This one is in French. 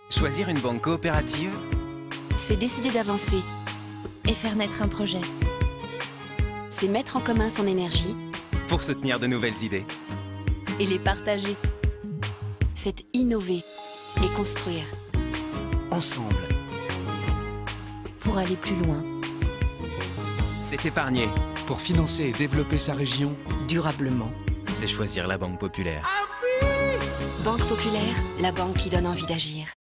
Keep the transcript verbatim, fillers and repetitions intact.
Choisir une banque coopérative, C'est décider d'avancer Et faire naître un projet. c'est mettre en commun son énergie pour soutenir de nouvelles idées. Et les partager. c'est innover et construire. Ensemble. Pour aller plus loin. C'est épargner, Pour financer et développer sa région. Durablement. c'est choisir la Banque Populaire. Banque Populaire, la banque qui donne envie d'agir.